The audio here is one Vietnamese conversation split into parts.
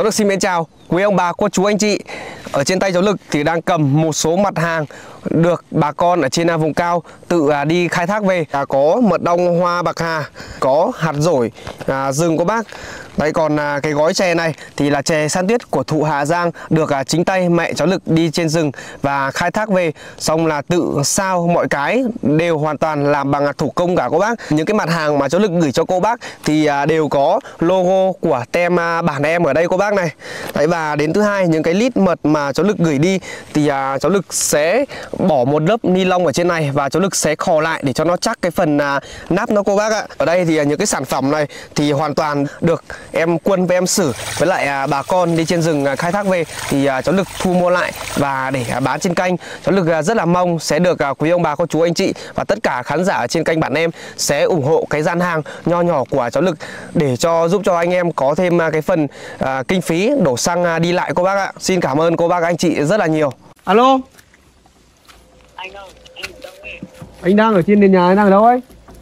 Cháu được xin mến chào quý ông bà, cô chú, anh chị. Ở trên tay cháu Lực thì đang cầm một số mặt hàng được bà con ở trên vùng cao tự đi khai thác về. Có mật ong hoa bạc hà, có hạt dổi rừng của bác. Đấy, còn cái gói chè này thì là chè san tuyết của thụ Hà Giang, được chính tay mẹ cháu Lực đi trên rừng và khai thác về, xong là tự sao mọi cái đều hoàn toàn làm bằng thủ công cả cô bác. Những cái mặt hàng mà cháu Lực gửi cho cô bác thì đều có logo của tem bản em ở đây cô bác này. Đấy, và đến thứ hai, những cái lít mật mà cháu Lực gửi đi thì cháu Lực sẽ bỏ một lớp ni lông ở trên này và cháu Lực sẽ khò lại để cho nó chắc cái phần nắp nó cô bác ạ. Ở đây thì những cái sản phẩm này thì hoàn toàn được em Quân với em Sử với lại bà con đi trên rừng khai thác về thì cháu Lực thu mua lại và để bán trên kênh. Cháu Lực rất là mong sẽ được quý ông bà, cô chú, anh chị và tất cả khán giả ở trên kênh bản em sẽ ủng hộ cái gian hàng nho nhỏ của cháu Lực để giúp cho anh em có thêm cái phần kinh phí đổ xăng đi lại cô bác ạ. Xin cảm ơn cô bác, anh chị rất là nhiều. Alo. Anh đâu? Anh ở đâu ấy? Anh đang ở trên nền nhà, anh đang ở đâu ấy?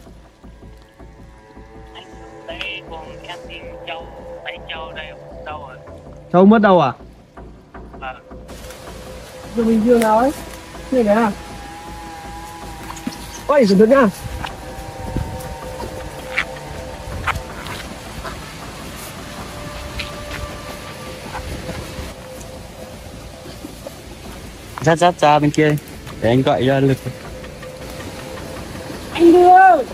Anh đây cùng em tìm Châu, thấy Châu đây đâu rồi? Châu mất đâu à? Vâng. Giờ mình chưa nào ấy? Thế kìa. Ôi, cẩn thận nha. Dắt ra bên kia để anh gọi cho Lực. Anh đưa!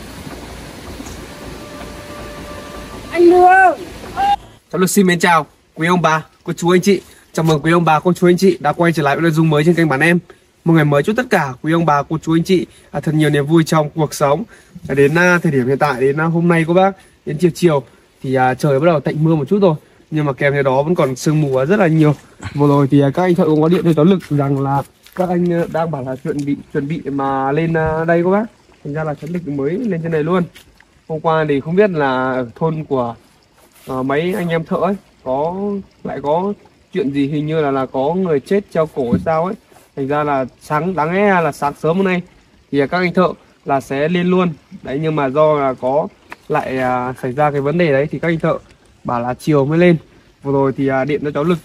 Anh đưa! Cháu Lực xin mến chào quý ông bà, cô chú, anh chị. Chào mừng quý ông bà, cô chú, anh chị đã quay trở lại với nội dung mới trên kênh bản em. Một ngày mới chúc tất cả quý ông bà, cô chú, anh chị thật nhiều niềm vui trong cuộc sống. Đến thời điểm hiện tại, đến hôm nay cô bác, đến chiều thì trời bắt đầu tạnh mưa một chút rồi, nhưng mà kèm theo đó vẫn còn sương mù rất là nhiều. Vừa rồi thì các anh thợ cũng có điện cho cháu Lực rằng là các anh đang bảo là chuẩn bị mà lên đây cô bác. Thành ra là cháu Lực mới lên trên này luôn. Hôm qua thì không biết là ở thôn của mấy anh em thợ ấy lại có chuyện gì, hình như là có người chết treo cổ hay sao ấy. Thành ra là đáng lẽ là sáng sớm hôm nay thì các anh thợ là sẽ lên luôn đấy, nhưng mà do là có lại xảy ra cái vấn đề đấy thì các anh thợ bảo là chiều mới lên. Vừa rồi thì điện cho cháu Lực,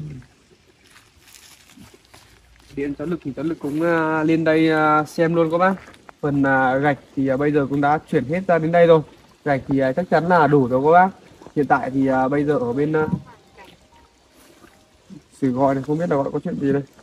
thì cháu Lực cũng lên đây xem luôn các bác. Phần gạch thì bây giờ cũng đã chuyển hết ra đến đây rồi. Gạch thì chắc chắn là đủ rồi các bác. Hiện tại thì bây giờ ở bên Sử gọi này, không biết là gọi có chuyện gì đây.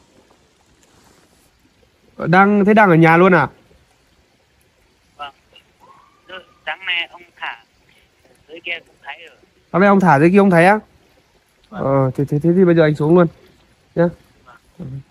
Đang ở nhà luôn à? Vâng. Sáng nay ông thả dưới kia cũng thấy rồi. Hôm nay ông thả dưới kia ông thấy á? Vâng. Thế thì bây giờ anh xuống luôn nhá. Vâng.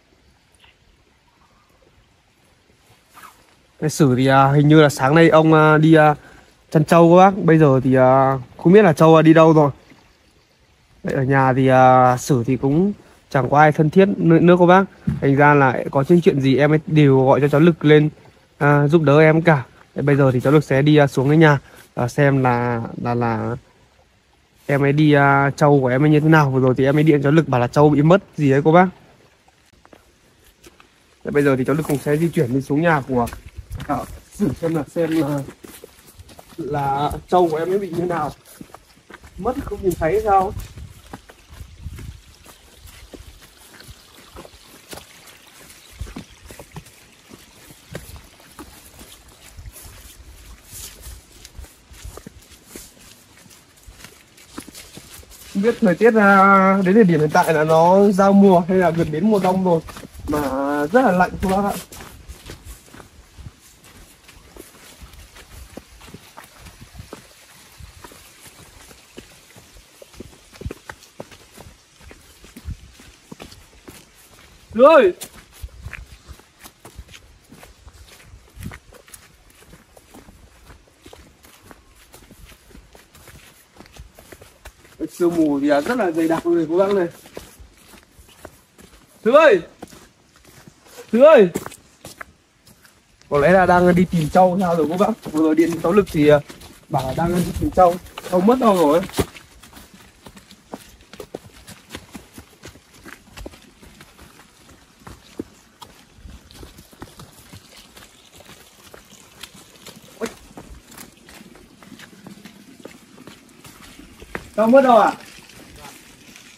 Cái Sử thì hình như là sáng nay ông đi chăn trâu các bác. Bây giờ thì không biết là trâu đi đâu rồi. Vậy ở nhà thì Sử thì cũng chẳng có ai thân thiết nữa cô bác. Thành ra là có chuyện gì em ấy đều gọi cho cháu Lực lên giúp đỡ em cả. Vậy bây giờ thì cháu Lực sẽ đi xuống cái nhà xem là em ấy đi trâu của em ấy như thế nào. Vừa rồi thì em ấy điện cháu Lực bảo là trâu bị mất gì đấy cô bác. Vậy bây giờ thì cháu Lực cũng sẽ di chuyển đi xuống nhà của Sử xem là trâu của em ấy bị như nào, mất không nhìn thấy sao. Không biết thời tiết đến thời điểm hiện tại là nó giao mùa hay là gần đến mùa đông rồi mà rất là lạnh các bác ạ. Rồi. Sương mù thì rất là dày đặc rồi cô bác này. Thứ ơi! Có lẽ là đang đi tìm trâu sao rồi cô bác. Vừa điện cháu Lực thì bảo là đang đi tìm trâu. Trâu mất đâu rồi. Trâu mất đâu à?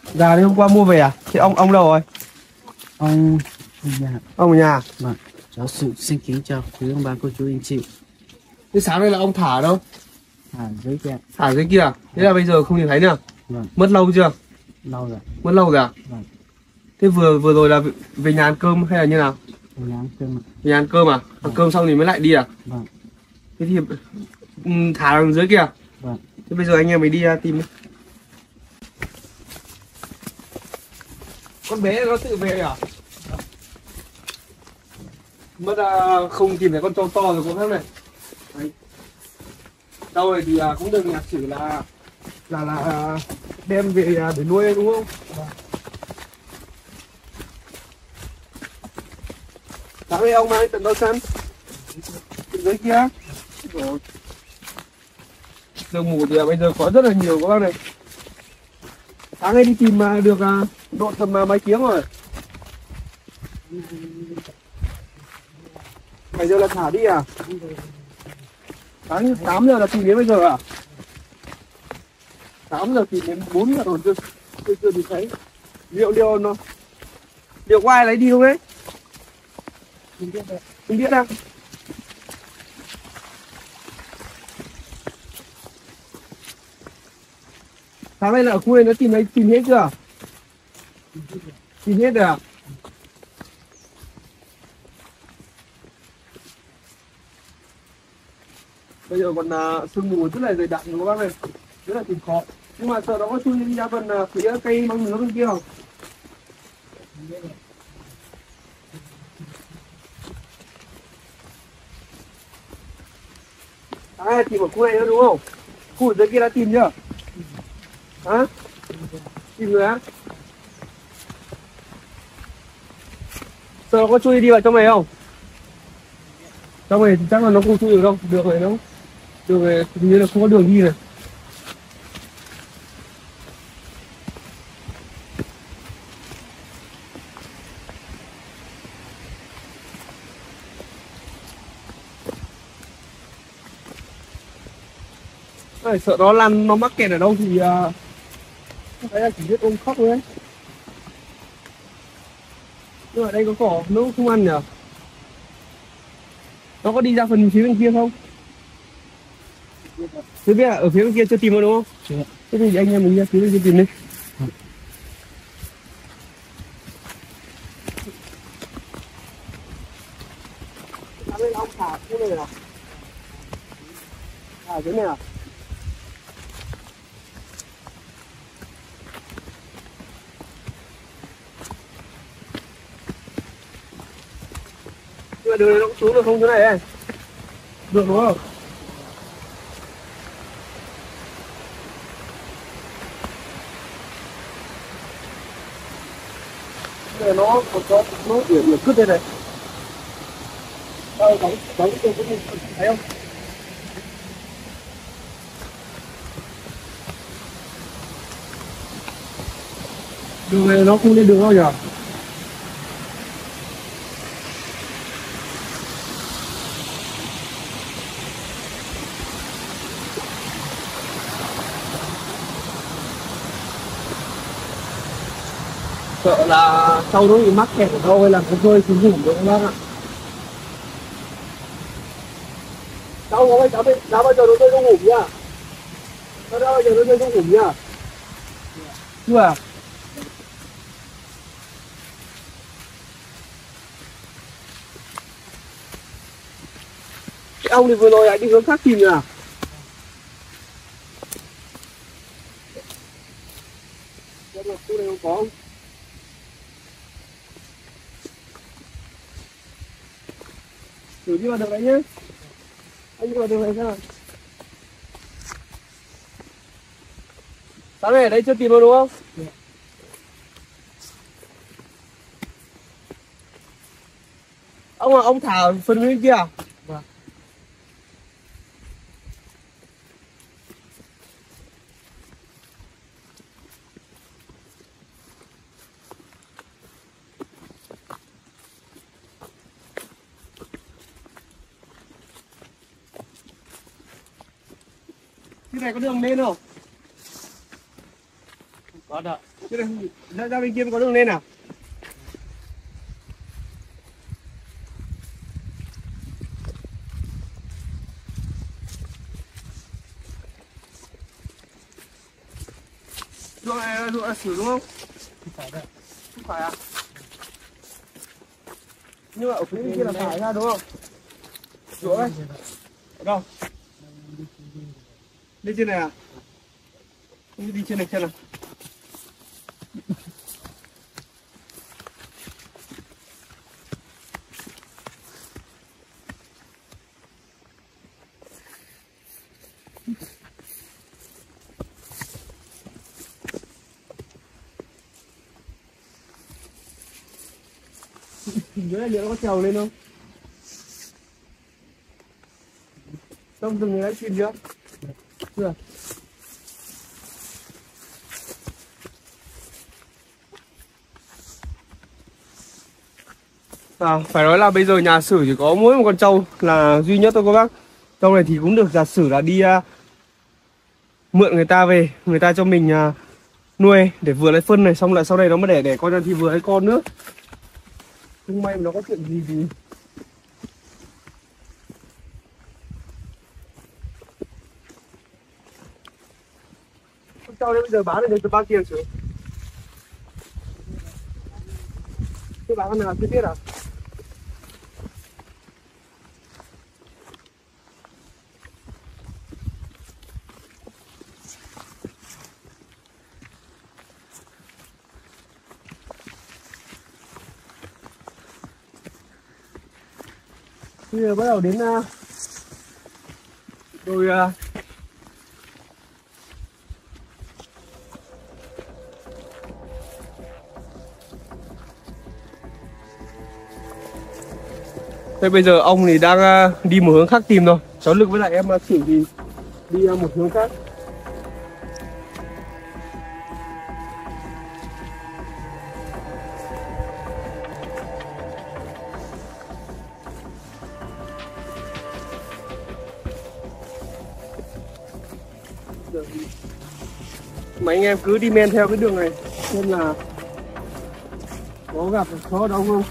Gà đấy hôm qua mua về à? Thế ông đâu rồi? Ông nhà. Ông ở nhà. Vâng. Cháu xin kính chào quý ông bà cô chú anh chị. Thế sáng nay là ông thả ở đâu? Dưới kia. Thả dưới kia à? Thế là bây giờ không nhìn thấy nữa. Vâng. Mất lâu chưa? Lâu rồi. Mất lâu rồi à? Vâng. Thế vừa rồi là về nhà ăn cơm hay là như nào? Về nhà ăn cơm. Về nhà ăn cơm à? Ăn cơm xong thì mới lại đi à? Vâng. Thế thì thả ở dưới kia. Vâng. Thế bây giờ anh em mình đi tìm. Con bé nó tự về à? Mất không tìm thấy con trâu to rồi cũng khác này. Đấy. Đâu rồi thì cũng được nhạc sử là đem về để nuôi đúng không? Vâng. Sáng nay ông mang tận đâu sân? Dưới kia. Rồi. Sương mù thì bây giờ có rất là nhiều các bác này. Sáng nay đi tìm được độ tầm mấy tiếng rồi. Bây giờ là thả đi à? Sáng 8 giờ là tìm đến bây giờ à? 8 giờ tìm đến 4 giờ rồi chưa đi thấy. Liệu nó có ai lấy đi không đấy? Mình biết đâu. Sáng nay là ở khu này nó tìm hết chưa? Tìm hết rồi à? Bây giờ còn sương mù rất là dày đặc các bác này, rất là tìm khó. Nhưng mà sợ nó có chui đi ra phần phía cây măng nướng bên kia không? À, tìm ở khu này nữa đúng không? Khu ở dưới kia đã tìm chưa? Hả? Tìm rồi á? Sợ nó có chui đi vào trong này không? Trong này thì chắc là nó không chui được đâu. Được rồi đâu. Được rồi, hình như là không có đường đi này. Đấy, sợ nó mắc kẹt ở đâu thì không phải là chỉ biết ôm khóc thôi ấy. Nhưng ở đây có cỏ nó không ăn nhỉ? Nó có đi ra phần phía bên kia không? Chưa biết ở phía bên kia chưa tìm được đúng không? Chưa. Thế thì anh em mình ra phía bên kia tìm đi. Đây là ông thả cái này à? Thả cái này à? Nhưng mà đường này nó cũng xuống được không thế này ấy? Được đúng không? Đây nó có nó điểm là cứt đây này. Đâu bóng cái cũng thấy không? Đường này nó không lên đường đâu nhỉ? Sợ là sau đó bị mắc kẹt ở đâu hay là có rơi xuống vùng được các bác ạ. Cháu bao giờ nó rơi xuống vùng nhá. Cháu bao giờ nó rơi xuống vùng nhá. Chưa à? Cái ông thì vừa rồi lại đi hướng khác tìm à? Khu này không có không? Thử đi vào được đấy nhé. Anh đi vào được này sao? Sáng này ở đây chưa tìm được đúng không? Ông thả ở phần bên kia à? Vâng. Cái này có đường lên không? Có đó. Chứ ra bên kia có đường lên à? Ruộng này là ruộng là sử đúng không? Không phải đâu. Không phải à? Nhưng mà ở phía bên kia là phải ra đúng không? Ruộng ấy. Ở đâu? Đi trên này à? Đi trên này xem nào. Dưới này liệu nó có trèo lên không? Trong rừng này đã chìm chưa? Chưa. Phải nói là bây giờ nhà Sử chỉ có mỗi một con trâu là duy nhất thôi các bác. Trâu này thì cũng được giả sử là đi mượn người ta về, người ta cho mình nuôi để vừa lấy phân này, xong lại sau này nó mới đẻ con ra thì vừa lấy con nữa. Không may mà nó có chuyện gì thì con trâu đấy bây giờ bán được từ bao tiền chứ? Cái bán con nào chưa biết à? Bây giờ bắt đầu đến đồi thế bây giờ ông thì đang đi một hướng khác tìm rồi. Cháu Lực với lại em Sử thì đi một hướng khác. Mà anh em cứ đi men theo cái đường này xem là có gặp chó đâu không.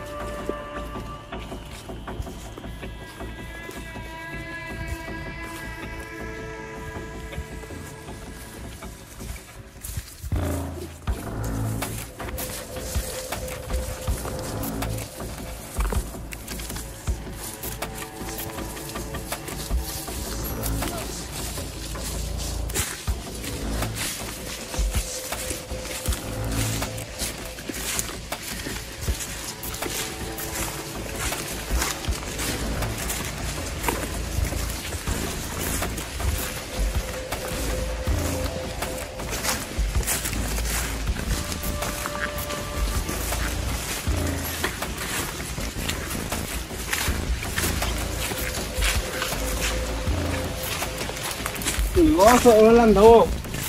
Đừng có sợ nó lăn đâu.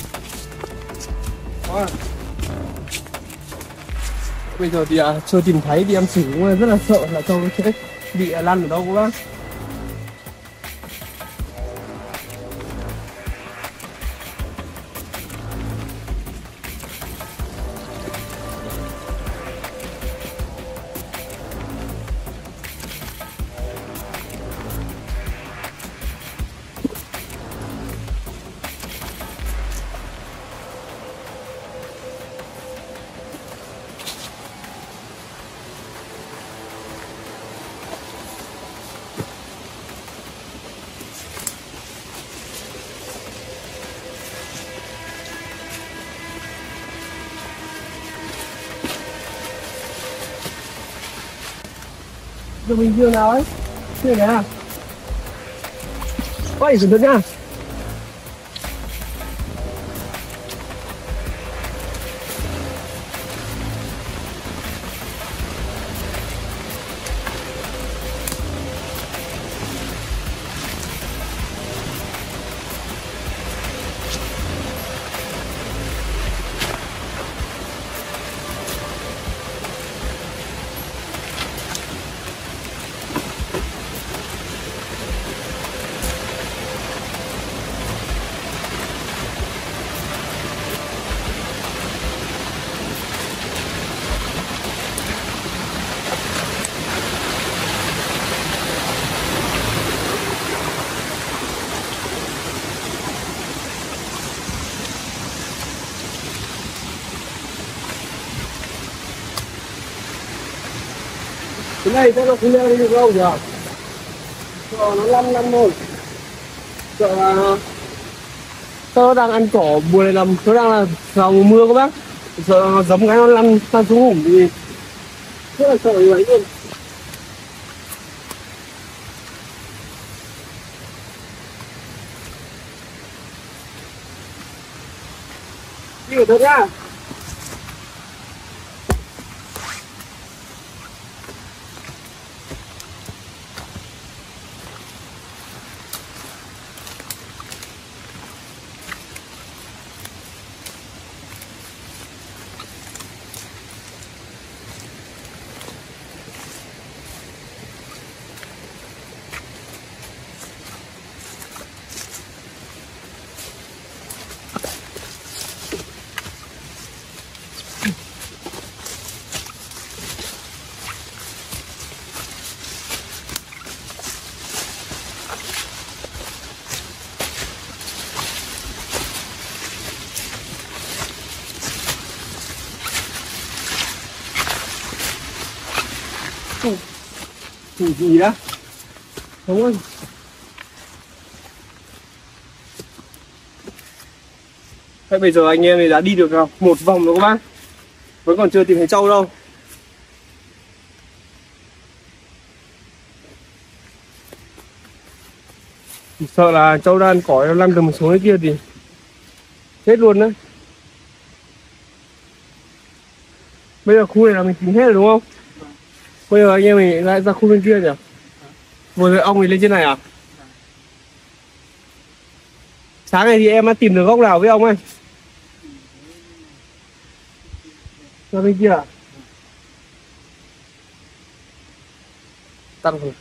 Đó. Bây giờ thì chưa tìm thấy thì em Sử cũng rất là sợ là trâu sẽ bị lăn ở đâu các bác. Đường bình thường nào ấy? Chưa đấy à? Ôi, cẩn thận nha. Cái này chắc nó không leo đi được đâu nhỉ? Sợ nó lăn lăn thôi. Sợ là nó đang ăn cỏ mùa này, làm nó đang là vào mùa mưa các bác. Sợ nó giấm cái nó lăn xuống hủng thì rất là sợ như vậy luôn. Đi cẩn thận nhá. Chủ gì đó đúng không? Thế bây giờ anh em thì đã đi được một vòng rồi các bác, vẫn còn chưa tìm thấy trâu đâu. Sợ là trâu đang cỏ nó lăn từ một số cái kia thì chết luôn đấy. Bây giờ khu này là mình tìm hết rồi đúng không? Bây giờ anh em mình lại ra khu bên kia nhỉ? Vừa rồi ông thì lên trên này à? Sáng này thì em đã tìm được góc nào với ông ơi? Ra bên kia à? Tăng rồi.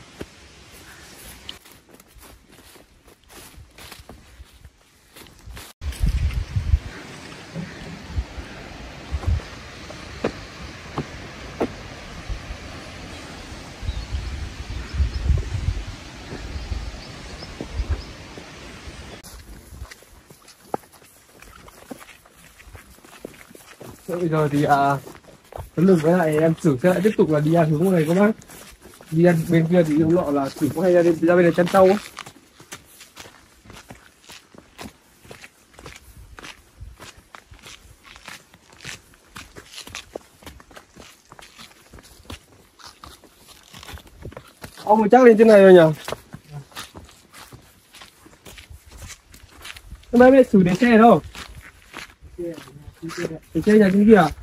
Bây giờ thì cái lưng với lại em Sử sẽ lại tiếp tục là đi ăn hướng này các bác. Đi ăn bên kia thì ông Lọ là Sử có hay ra bên này chăn trâu á. Ông mới chắc lên trên này rồi nhỉ? Hôm nay biết Sử để xe đâu? Để xe nhà trên kia à?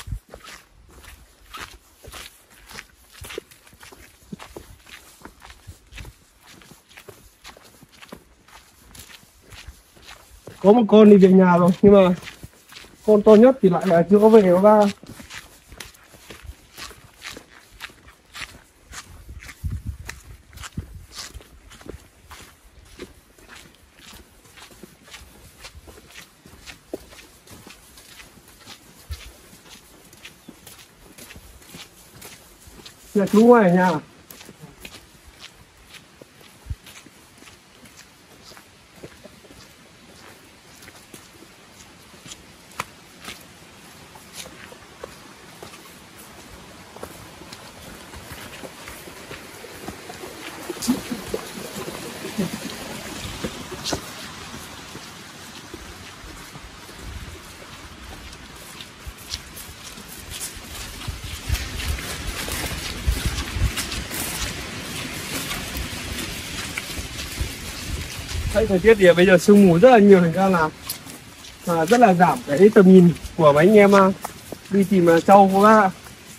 Có một con đi về nhà rồi, nhưng mà con to nhất thì lại là chưa có về các ba. Là chú ngoài ở nhà. Thấy thời tiết thì bây giờ sương mù rất là nhiều, thành ra là rất là giảm cái tầm nhìn của mấy anh em đi tìm trâu các bác ạ.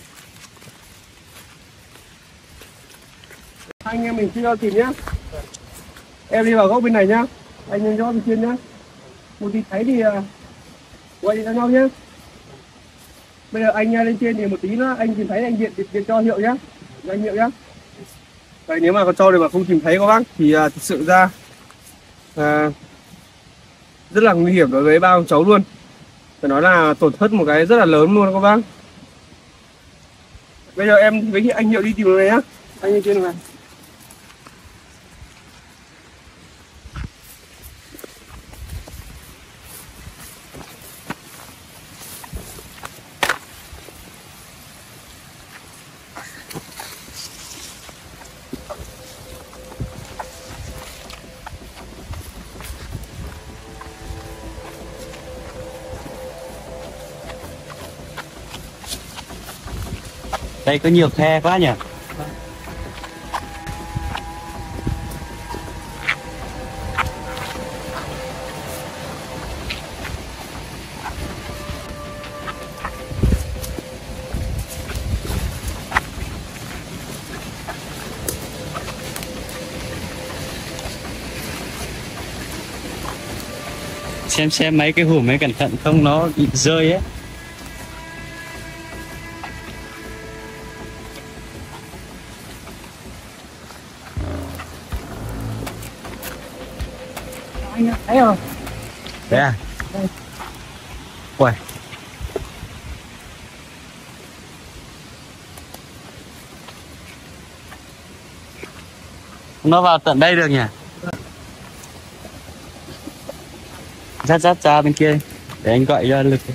Anh em mình chưa tìm nhá. Em đi vào góc bên này nhá, anh em cho bên trên nhá. Một tí thấy thì quay đi cho nhau nhá. Bây giờ anh lên trên thì một tí nữa anh tìm thấy anh điện cho hiệu nhá, anh hiệu nhá. Vậy nếu mà con trâu này mà không tìm thấy các bác thì thực sự ra rất là nguy hiểm đối với ba ông cháu luôn. Phải nói là tổn thất một cái rất là lớn luôn các bác. Bây giờ em với anh Hiệu đi tìm này nhá. Anh lên trên này. Đây có nhiều khe quá nhỉ. Xem mấy cái hùm ấy cẩn thận không nó bị rơi ấy. Anh thấy không? Đấy à? Uầy. Nó vào tận đây được nhỉ? Dắt ra bên kia để anh gọi cho lực.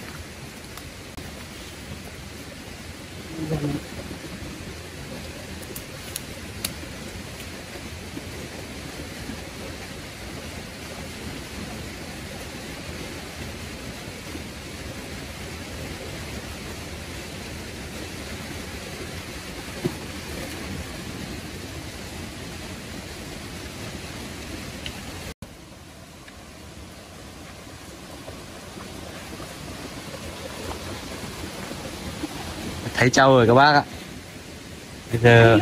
Thấy trâu rồi các bác ạ. Bây giờ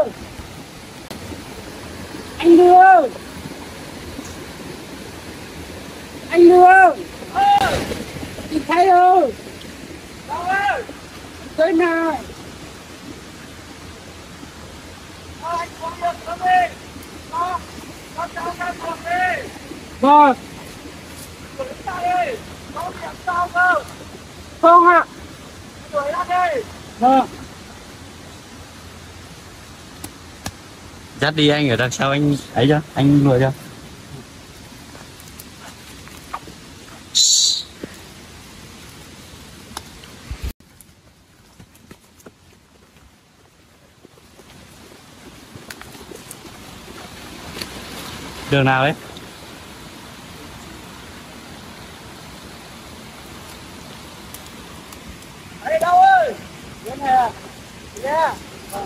Anh Lương, anh Lương, nhìn thấy không? Đâu ơi, tới nào? Anh có việc không đi? Có cháu ra cuộc đi. Vâng. Đuổi ra đi, có việc sao không? Không ạ. Đuổi ra đi. Vâng. dắt đi anh ở đằng sau anh ấy cho, anh lùi cho. Đường nào ấy? Đây đâu ơi? Đến hè. Yeah.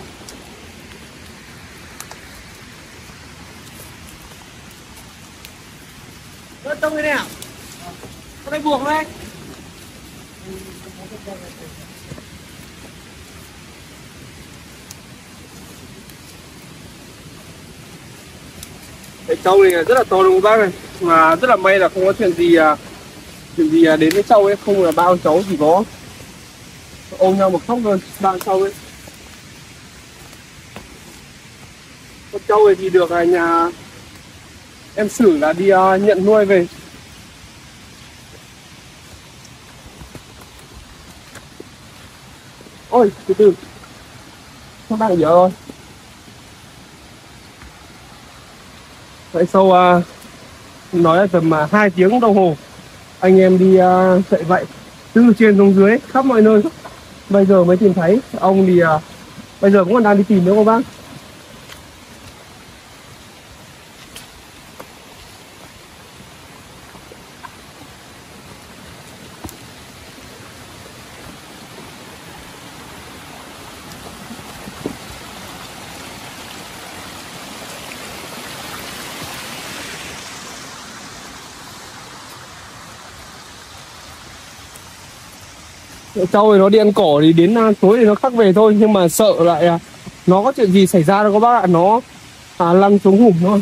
Vâng. Trông cái nào? Có đây buộc không anh? Cái trâu này rất là to đúng không bác này, mà rất là may là không có chuyện gì đến với trâu ấy, không là ba con cháu chỉ có ôm nhau một khóc thôi, ba con trâu ấy. Con trâu này thì được nhà em xử là đi nhận nuôi về. Ôi từ từ, nó đang dở rồi. Vậy sau nói là tầm 2 tiếng đồng hồ anh em đi chạy vậy từ trên xuống dưới khắp mọi nơi, bây giờ mới tìm thấy ông thì bây giờ cũng còn đang đi tìm nữa các bác. Trâu thì nó đi ăn cỏ thì đến tối thì nó khắc về thôi, nhưng mà sợ lại nó có chuyện gì xảy ra đâu các bác ạ, nó lăn xuống hùm thôi.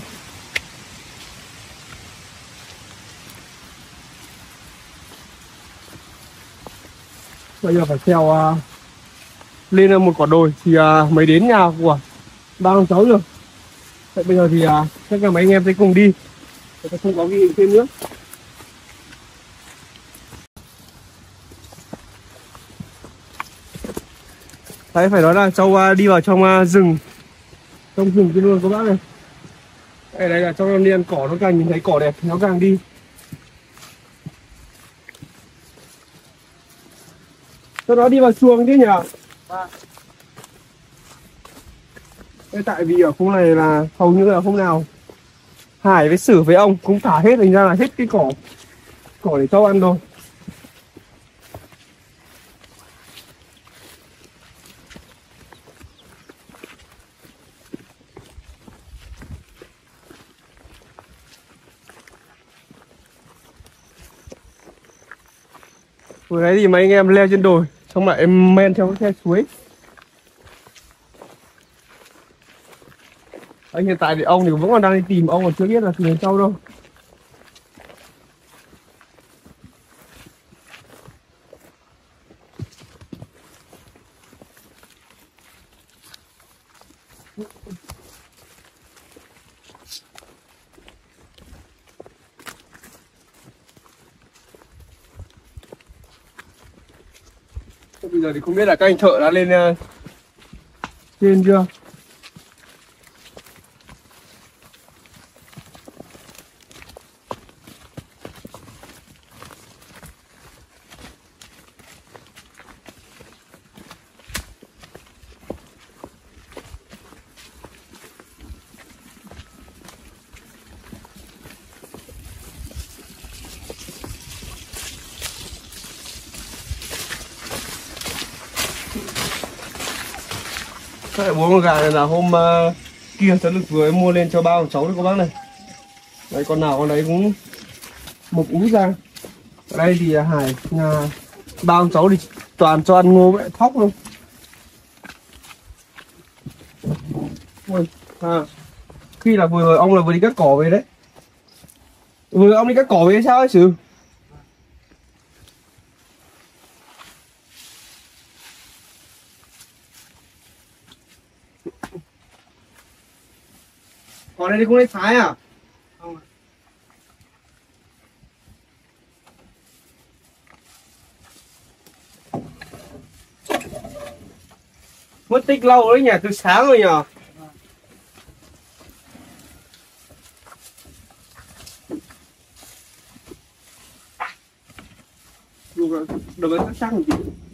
Bây giờ phải trèo lên một quả đồi thì mới đến nhà của ba ông cháu được. Vậy bây giờ thì chắc là mấy anh em sẽ cùng đi, người không có ghi hình thêm nữa. Đấy, phải nói là Châu đi vào trong rừng kia luôn các bác này. Đây là Châu đi ăn cỏ, nó càng nhìn thấy cỏ đẹp nó càng đi. Sau đó đi vào chuồng chứ nhỉ? Đây, tại vì ở khu này là hầu như là hôm nào Hải với Sử với ông cũng thả hết, thành ra là hết cái cỏ để Châu ăn rồi. Vừa đấy thì mấy anh em leo trên đồi, xong lại em men theo cái khe suối. Anh hiện tại thì ông thì vẫn còn đang đi tìm, ông còn chưa biết là tìm đến sâu đâu. Bây giờ thì không biết là các anh thợ đã lên trên chưa. Cái 4 con gà này là hôm kia cháu Lực vừa mua lên cho ba của cháu đấy các bác này. Đấy, con nào con đấy cũng mục úi ra. Ở đây thì Hải nhà ba ông cháu thì toàn cho ăn ngô với thóc luôn. Ôi, khi là vừa ông là vừa đi cắt cỏ về đấy. Vừa ông đi cắt cỏ về sao ấy chứ? Còn đây thì không lấy thái à? Không. Mất tích lâu đấy nhỉ, từ sáng rồi nhỉ? Được rồi, chắc một tí.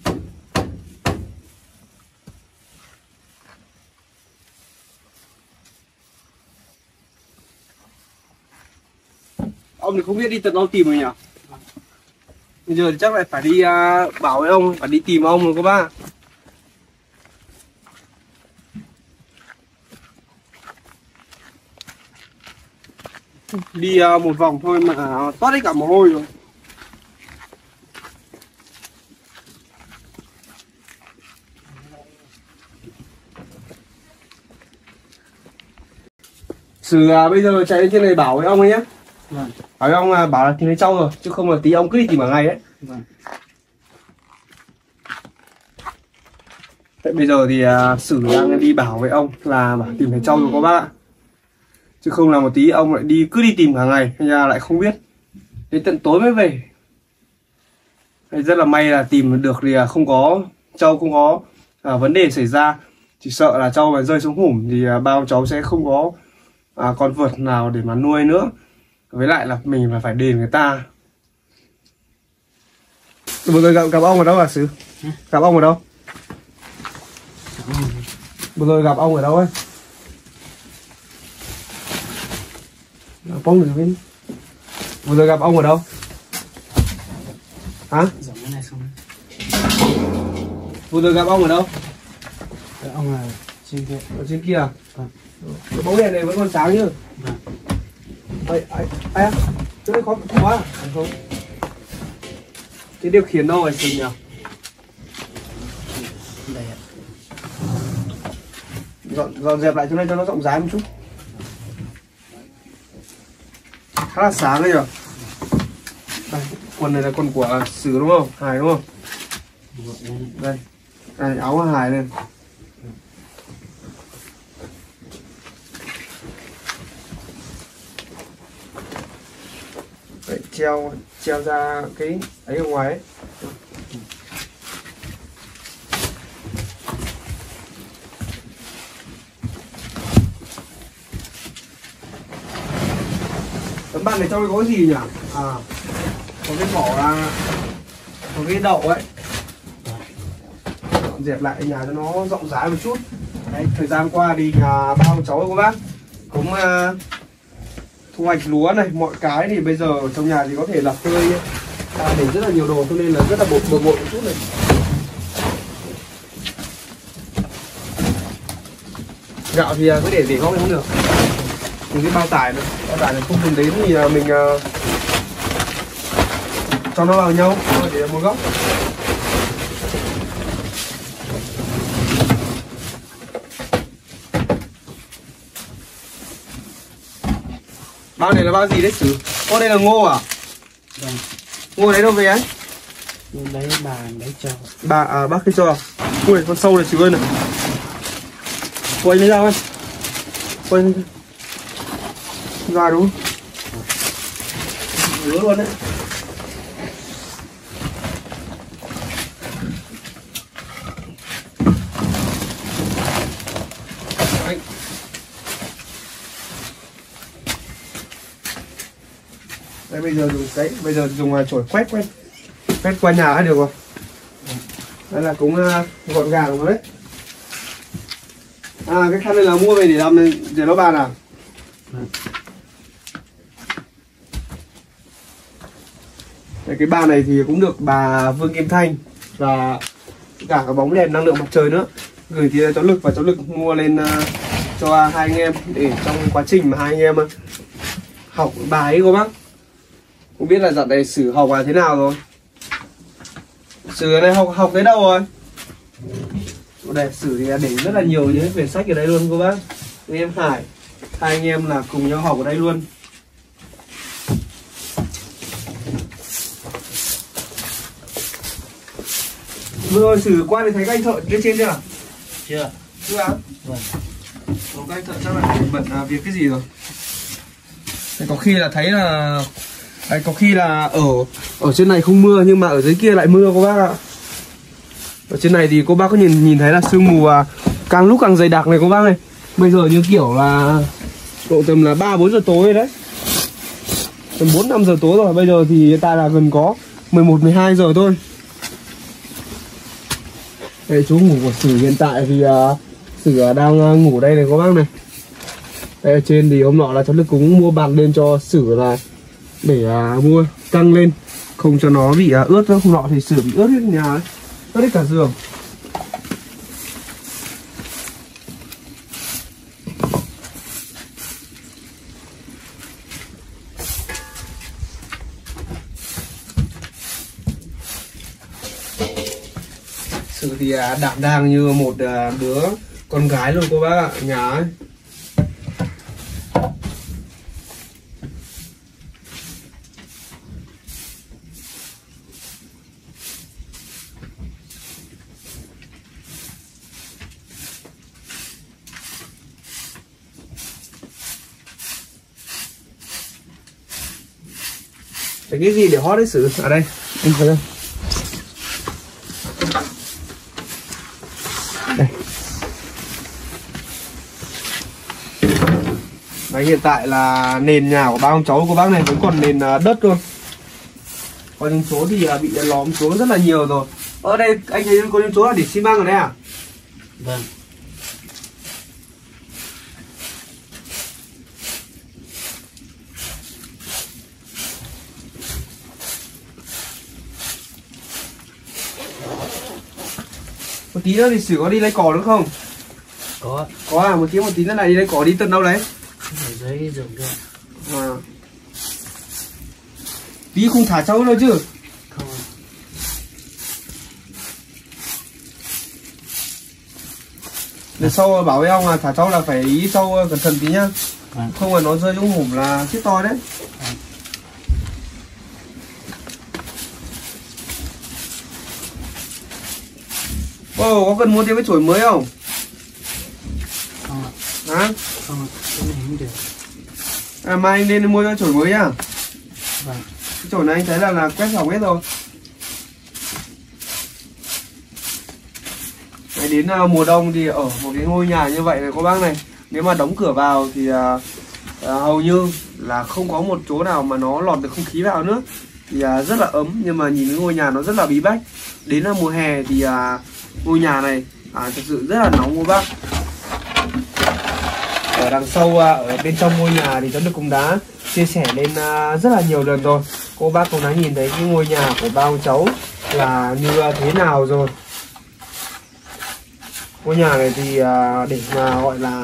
Ông thì không biết đi tận đâu tìm rồi nhỉ? Bây giờ thì chắc lại phải đi bảo với ông, phải đi tìm ông rồi các bác. Đi một vòng thôi mà toát hết cả mồ hôi rồi. Sử bây giờ chạy lên trên này bảo với ông ấy nhé. Vâng. Bảo với ông bảo là tìm thấy trâu rồi, chứ không là tí ông cứ đi tìm cả ngày đấy. Vâng. Thế bây giờ thì Sử đang đi bảo với ông là bảo tìm thấy trâu rồi các bác ạ. Chứ không là một tí ông lại cứ đi tìm cả ngày, nhà lại không biết. Đến tận tối mới về. Thế rất là may là tìm được thì không có trâu, không có vấn đề xảy ra. Chỉ sợ là trâu mà rơi xuống hùm thì ba ông cháu sẽ không có con vật nào để mà nuôi nữa. Với lại là mình phải đền người ta. Vừa rồi gặp ông ở đâu à Sử? Gặp ông ở đâu? Vừa rồi gặp ông ở đâu ấy? Bông được bên. Vừa rồi gặp ông ở đâu? Hả? Giống cái này xong. Vừa rồi gặp ông ở đâu? Ông là trên kia. Ở trên kia à? Vâng. Cái bóng đèn này vẫn còn sáng chứ? Vâng. Ai chỗ đây khó quá à? Không. Cái điều khiển đâu rồi Sử nhỉ? Đây ạ. Dọn dẹp lại chỗ này cho nó rộng rãi một chút. Khá là sáng đấy nhỉ? Đây, quần này là quần của Sử đúng không? Hải đúng không? Đây, đây áo của Hải này. Đấy, treo ra cái ấy ở ngoài ấy. Tấm bàn này trong đây có cái gì nhỉ? Có cái vỏ có cái đậu ấy. Dọn dẹp lại nhà cho nó rộng rãi một chút. Đấy, thời gian qua thì nhà ba ông cháu các bác cũng thu hoạch lúa này, mọi cái thì bây giờ trong nhà thì có thể là phơi để rất là nhiều đồ, cho nên là rất là bộn một chút này. Gạo thì cứ để góc này cũng được. Những cái bao tải này không dùng đến thì mình cho cho nó vào nhau để một góc. Bao này là bao gì đấy Sử? Ô đây là ngô à? Vâng. Ngô đấy đâu về ấy? Đấy bà đấy cho. Bác cái cho. Ui con sâu này Sử ơi này. Quay lấy ra ơi. Quay ra đúng không? Rứa luôn đấy. Đây bây giờ dùng cái chổi quét qua nhà đã được rồi. Đây là cũng gọn gàng rồi đấy. Cái khăn này là mua về để nó bàn à? Đây, cái bàn này thì cũng được bà Vương Kim Thanh và cả cái bóng đèn năng lượng mặt trời nữa gửi thì cháu Lực, và cháu Lực mua lên cho hai anh em để trong quá trình mà hai anh em học bài ấy cô bác. Không biết là dạo này Sử học là thế nào rồi. Sử này học tới đâu rồi? Đây Sử thì để rất là nhiều những quyển sách ở đây luôn cô bác. Em Hải, hai anh em là cùng nhau học ở đây luôn. Vừa rồi Sử qua thì thấy các anh thợ lên trên chưa? Chưa. Chưa á? Vâng. Các anh thợ chắc là bận việc cái gì rồi. Thế có khi là thấy là đấy, có khi là ở trên này không mưa nhưng mà ở dưới kia lại mưa cô bác ạ. Ở trên này thì cô bác có nhìn thấy là sương mù càng lúc càng dày đặc này cô bác này. Bây giờ như kiểu là độ tầm là 3-4 giờ tối rồi đấy. Tầm 4-5 giờ tối rồi. Bây giờ thì hiện tại là gần có 11-12 giờ thôi. Đây chỗ ngủ của Sử hiện tại thì Sử đang ngủ đây này cô bác này. Đây ở trên thì hôm nọ là cháu Lực cũng mua bàn lên cho Sử là để mua căng lên không cho nó bị ướt. Hôm nọ thì Sử bị ướt hết nhà ấy. Ướt hết cả giường. Sử thì đảm đang như một đứa con gái luôn cô bác ạ, nhà ấy. Cái gì để hot đấy Sử? Ở đây, anh thấy không? Đây. Đấy, hiện tại là nền nhà của ba ông cháu của bác này vẫn còn nền đất thôi. Còn những số thì bị lóm xuống rất là nhiều rồi. Ở đây anh thấy có những số là để xi măng ở đây à? Vâng. Một tí nữa thì Sử có đi lấy cỏ nữa không? Có. Có à, một tí nữa này đi lấy cỏ đi tận đâu đấy? Ở dưới rừng kia. Tí không thả sâu đâu chứ? Không. Lần sau bảo với ông là thả sâu là phải ý sâu cẩn thận tí nhá. Không là nó rơi xuống hùm là chết to đấy. Có cần mua thêm cái chổi mới không? Không ạ. Hả? Không ạ, cái này không được. Mai anh lên mua cho chổi mới nhá. Vâng. Cái chổi này anh thấy là quét hỏng hết rồi. Đấy, đến mùa đông thì ở một cái ngôi nhà như vậy này cô bác này, nếu mà đóng cửa vào thì hầu như là không có một chỗ nào mà nó lọt được không khí vào nữa. Thì rất là ấm, nhưng mà nhìn cái ngôi nhà nó rất là bí bách. Đến mùa hè thì ngôi nhà này thực sự rất là nóng cô bác. Ở đằng sau, ở bên trong ngôi nhà thì cháu Lực cũng đã chia sẻ lên rất là nhiều lần rồi. Cô bác cũng đã nhìn thấy cái ngôi nhà của ba ông cháu là như thế nào rồi. Ngôi nhà này thì để mà gọi là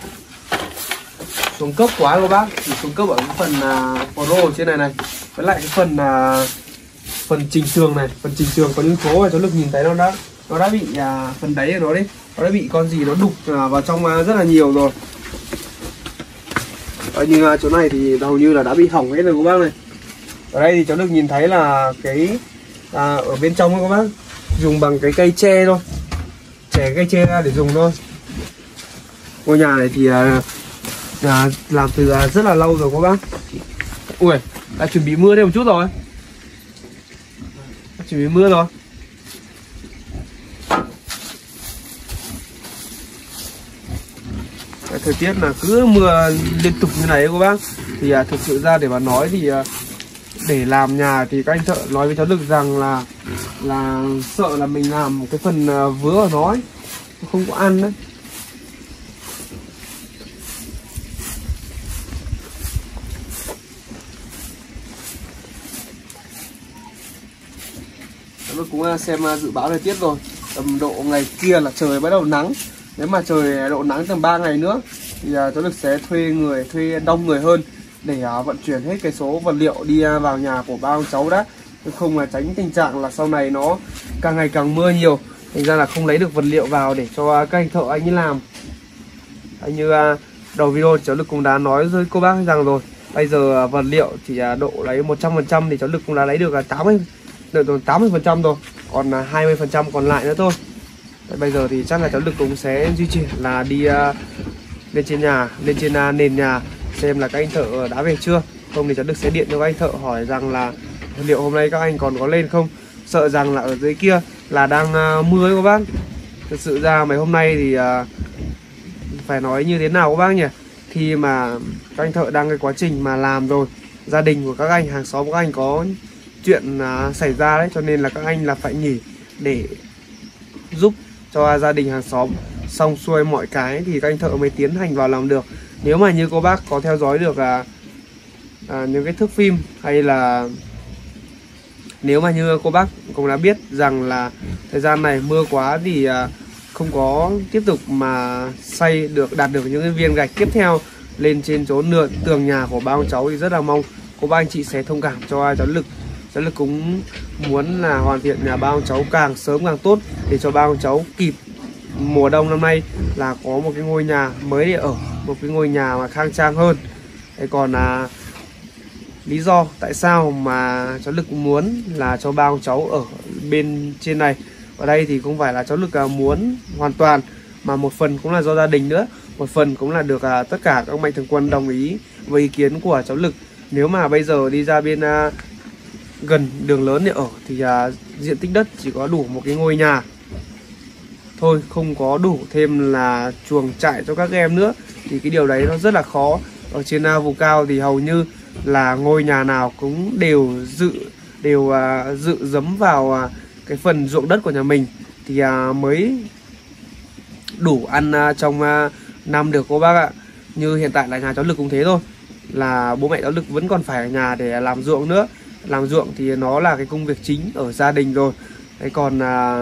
xuống cấp quá cô bác, thì xuống cấp ở cái phần pro trên này này, với lại cái phần phần chỉnh tường này, phần chỉnh tường có những chỗ mà cháu Lực nhìn thấy nó đã bị phần đáy của nó đấy, nó đã bị con gì nó đục vào trong rất là nhiều rồi. Như chỗ này thì hầu như là đã bị hỏng hết rồi các bác này. Ở đây thì cháu Lực nhìn thấy là cái ở bên trong các bác dùng bằng cái cây tre thôi, chẻ cây tre ra để dùng thôi. Ngôi nhà này thì làm từ rất là lâu rồi các bác. Ui, đã chuẩn bị mưa thêm một chút rồi. Đã chuẩn bị mưa rồi. Thời tiết là cứ mưa liên tục như này các bác. Thì thực sự ra để mà nói thì để làm nhà thì các anh thợ nói với cháu Lực rằng là sợ là mình làm một cái phần vứa của nó ấy, không có ăn đấy. Cháu Lực cũng xem dự báo thời tiết rồi. Tầm độ ngày kia là trời bắt đầu nắng. Nếu mà trời độ nắng tầm 3 ngày nữa thì cháu Lực sẽ thuê đông người hơn để vận chuyển hết cái số vật liệu đi vào nhà của ba ông cháu đã, không là tránh tình trạng là sau này nó càng ngày càng mưa nhiều, thành ra là không lấy được vật liệu vào để cho các anh thợ anh ấy làm. Như đầu video cháu Lực cũng đã nói với cô bác rằng rồi, bây giờ vật liệu thì độ lấy 100% thì cháu Lực cũng đã lấy được 80% rồi, còn 20% còn lại nữa thôi. Bây giờ thì chắc là cháu Lực cũng sẽ duy trì là đi lên trên nền nhà xem là các anh thợ đã về chưa. Không thì cháu Lực sẽ điện cho các anh thợ hỏi rằng là liệu hôm nay các anh còn có lên không. Sợ rằng là ở dưới kia là đang mưa ấy các bác. Thực sự ra mấy hôm nay thì phải nói như thế nào các bác nhỉ, khi mà các anh thợ đang cái quá trình mà làm rồi, gia đình của các anh, hàng xóm của các anh có chuyện xảy ra đấy, cho nên là các anh là phải nghỉ để giúp cho gia đình hàng xóm xong xuôi mọi cái thì các anh thợ mới tiến hành vào làm được. Nếu mà như cô bác có theo dõi được những cái thước phim, hay là nếu mà như cô bác cũng đã biết rằng là thời gian này mưa quá thì không có tiếp tục mà đạt được những cái viên gạch tiếp theo lên trên chỗ tường nhà của ba ông cháu, thì rất là mong cô bác anh chị sẽ thông cảm cho cháu Lực. Cháu Lực cũng muốn là hoàn thiện nhà ba ông cháu càng sớm càng tốt để cho ba ông cháu kịp mùa đông năm nay là có một cái ngôi nhà mới để ở, một cái ngôi nhà mà khang trang hơn. Thế còn lý do tại sao mà cháu Lực muốn là cho ba ông cháu ở bên trên này, ở đây thì không phải là cháu Lực muốn hoàn toàn, mà một phần cũng là do gia đình nữa, một phần cũng là được tất cả các mạnh thường quân đồng ý với ý kiến của cháu Lực. Nếu mà bây giờ đi ra bên gần đường lớn để ở thì diện tích đất chỉ có đủ một cái ngôi nhà thôi, không có đủ thêm là chuồng trại cho các em nữa, thì cái điều đấy nó rất là khó. Ở trên vùng cao thì hầu như là ngôi nhà nào cũng đều dự dấm vào cái phần ruộng đất của nhà mình thì mới đủ ăn trong năm được cô bác ạ. Như hiện tại là nhà cháu Lực cũng thế thôi, là bố mẹ cháu Lực vẫn còn phải ở nhà để làm ruộng nữa. Làm ruộng thì nó là cái công việc chính ở gia đình rồi. Thế còn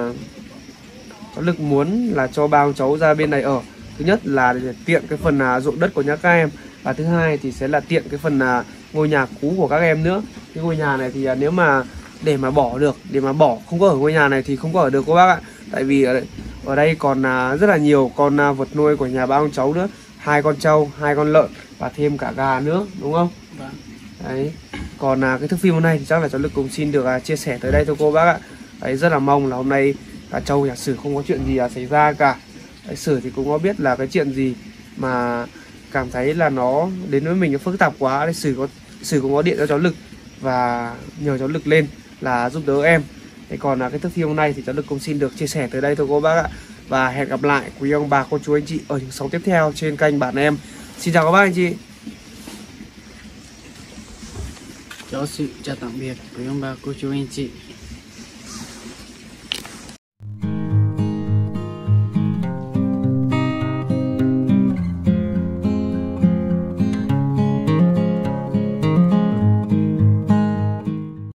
cháu Lực muốn là cho ba ông cháu ra bên này ở, thứ nhất là để tiện cái phần ruộng đất của nhà các em, và thứ hai thì sẽ là tiện cái phần ngôi nhà cũ của các em nữa. Cái ngôi nhà này thì nếu mà để mà bỏ không có ở ngôi nhà này thì không có ở được cô bác ạ. Tại vì ở đây còn rất là nhiều con vật nuôi của nhà ba ông cháu nữa, 2 con trâu, 2 con lợn và thêm cả gà nữa, đúng không? Vâng. Đấy. Còn cái thước phim hôm nay thì chắc là cháu Lực cũng xin được chia sẻ tới đây thôi cô bác ạ. Đấy, rất là mong là hôm nay cả Châu nhà Sử không có chuyện gì xảy ra cả. Đấy, Sử thì cũng có biết là cái chuyện gì mà cảm thấy là nó đến với mình nó phức tạp quá. Đấy, Sử cũng có điện cho cháu Lực và nhờ cháu Lực lên là giúp đỡ em. Thế còn cái thước phim hôm nay thì cháu Lực cũng xin được chia sẻ tới đây thôi cô bác ạ. Và hẹn gặp lại quý ông bà cô chú anh chị ở những sóng tiếp theo trên kênh Bản Em. Xin chào các bác anh chị. Cháu Sự chào tạm biệt quý ông bà cô chú anh chị.